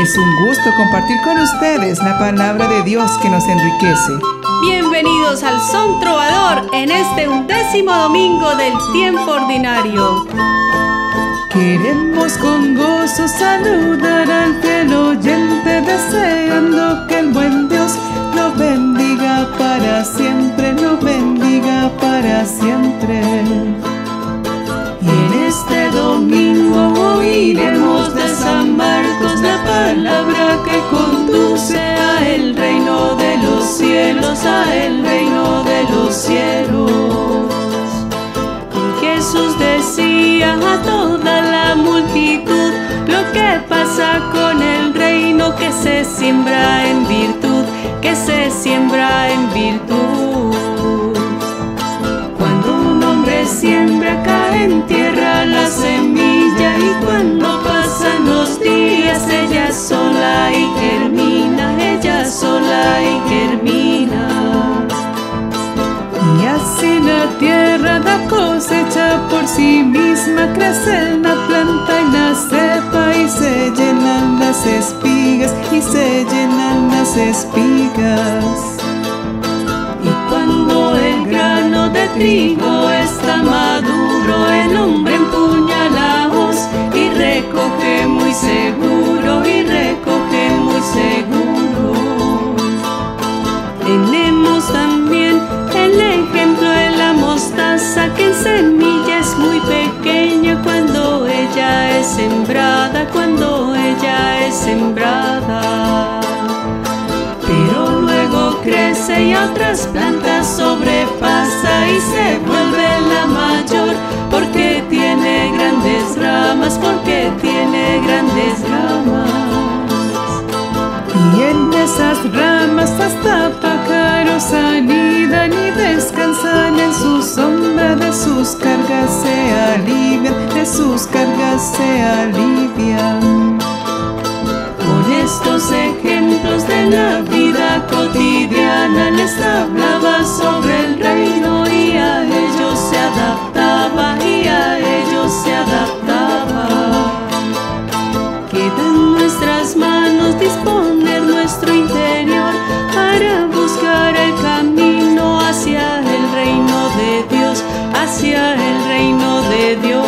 Es un gusto compartir con ustedes la palabra de Dios que nos enriquece. Bienvenidos al Son Trovador en este 11º domingo del tiempo ordinario. Queremos con gozo saludar al fiel oyente, deseando que el buen Dios lo bendiga para siempre, lo bendiga para siempre. Y en este domingo oiremos de San Marcos la palabra que conduce a el reino de los cielos, a el reino de los cielos. Y Jesús decía a toda la multitud lo que pasa con el reino, que se siembra en virtud, que se siembra en virtud. Cuando un hombre siembra, cae en tierra la semilla, y cuando pasan los días, ella sola y germina, ella sola y germina. Y así la tierra da cosecha por sí misma, crece la planta y la cepa, y se llenan las espigas, y se llenan las espigas. Y cuando el grano de trigo está maduro, el hombre empuña la hoz y recoge muy seguro, y recoge muy seguro. Tenemos también el ejemplo de la mostaza, que en semilla es muy pequeña cuando ella es sembrada, cuando ella es sembrada. Pero luego crece y a otras plantas sobrepasa y se vuelve la mayor, porque tiene grandes ramas, porque tiene grandes ramas. Y en esas ramas hasta pájaros anidan y descansan en su sombra, de sus cargas se alivian, de sus cargas se alivian. Con estos ejemplos de la vida cotidiana les hablaba sobre el reino, y a ellos se adaptaba, y a ellos se adaptaba. Queda en nuestras manos disponer nuestro interior para buscar el camino hacia el reino de Dios, hacia el reino de Dios.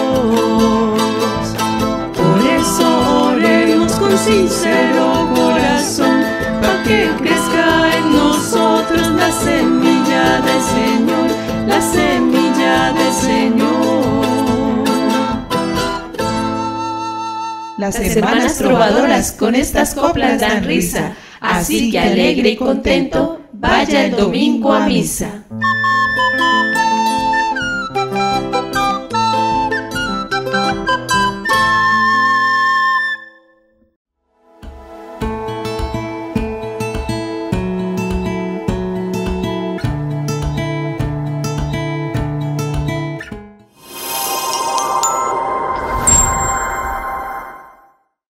Por eso oremos con sincero corazón, para que crezca en nosotros la semilla del Señor, la semilla del Señor. Las hermanas trovadoras con estas coplas dan risa, así que alegre y contento, vaya el domingo a misa.